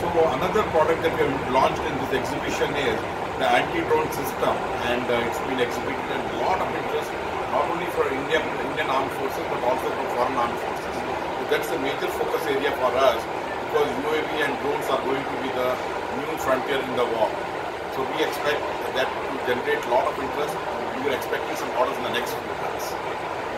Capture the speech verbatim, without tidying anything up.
another product that we have launched in this exhibition is the anti-drone system, and uh, it's been exhibited in a lot of interest, not only for India, Indian armed forces, but also for foreign armed forces. So that's a major focus area for us, because U A V and drones are going to be the new frontier in the war. So we expect that to generate a lot of interest. We are expecting some orders in the next few months.